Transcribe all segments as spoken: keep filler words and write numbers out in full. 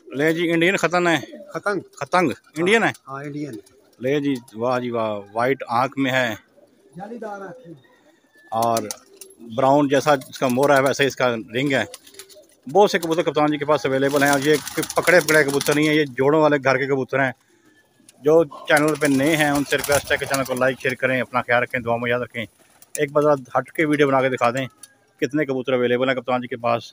ले जी इंडियन खतन है, खतंग खतंग इंडियन है। हाँ इंडियन। ले जी वाह जी वाह, वाइट आंख में है जालीदार आँखें और ब्राउन जैसा इसका मोर है वैसे इसका रिंग है। बहुत से कबूतर कप्तान जी के पास अवेलेबल हैं और ये पकड़े पकड़े कबूतर नहीं है, ये जोड़ों वाले घर के कबूतर हैं। जो चैनल पे नए हैं उनसे रिक्वेस्ट है कि चैनल को लाइक शेयर करें, अपना ख्याल रखें, दुआ में याद रखें। एक बार हट के वीडियो बना के दिखा दें कितने कबूतर अवेलेबल हैं कप्तान जी के पास।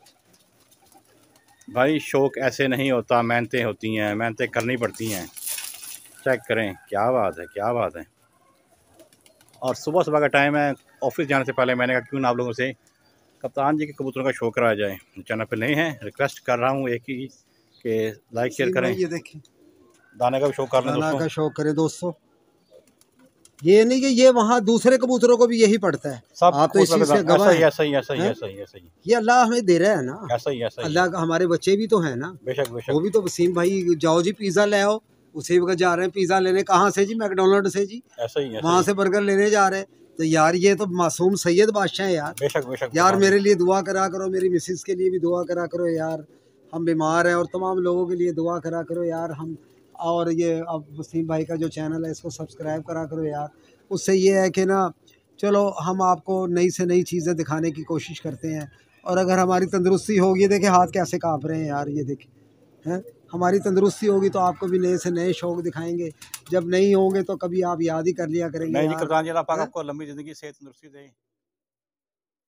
भाई शौक ऐसे नहीं होता, मेहनतें होती हैं, मेहनतें करनी पड़ती हैं। चेक करें, क्या बात है, क्या बात है। और सुबह सुबह का टाइम है, ऑफिस जाने से पहले मैंने कहा क्यों ना आप लोगों से कप्तान जी के कबूतरों का शो कराया जाए। चैनल पे नए हैं, रिक्वेस्ट कर रहा हूँ एक ही कि लाइक शेयर करें, ये देखें दाने का भी शो कर लें दाना दोस्तों। का शौक करें दोस्तों। ये नहीं कि ये वहाँ दूसरे कबूतरों को भी यही पड़ता है, सब आप तो इस चीज़ से गवाह हैं। ऐसा ही ऐसा ही ऐसा ही ऐसा ही ये अल्लाह हमें दे रहा है ना, ऐसा ही ऐसा ही अल्लाह का हमारे बच्चे भी तो हैं ना। बेशक बेशक। वो भी तो वसीम भाई जाओ जी पिज़्ज़ा ले आओ, उसे भी जा रहे हैं पिज़्ज़ा लेने। कहाँ से जी? मैकडोनल्ड से जी। ऐसा ही वहाँ से बर्गर लेने जा रहे हैं। तो यार ये तो मासूम सैयद बादशाह है यार। बेशक बेशक। यार मेरे लिए दुआ करा करो, मेरी मिसेस के लिए भी दुआ करा करो यार। हम बीमार हैं और तमाम लोगों के लिए दुआ करा करो यार। हम और ये अब वसीम भाई का जो चैनल है इसको सब्सक्राइब करा करो यार। उससे ये है कि ना चलो हम आपको नई से नई चीज़ें दिखाने की कोशिश करते हैं। और अगर हमारी तंदुरुस्ती होगी, देखें हाथ कैसे काँप रहे हैं यार, ये देखें हैं। हमारी तंदुरुस्ती होगी तो आपको भी नए से नए शौक दिखाएंगे। जब नहीं होंगे तो कभी आप याद ही कर लिया करेंगे। नहीं जी कप्तान जी, अल्लाह पाक आपको लंबी ज़िंदगी सेहत तंदुरुस्ती दे।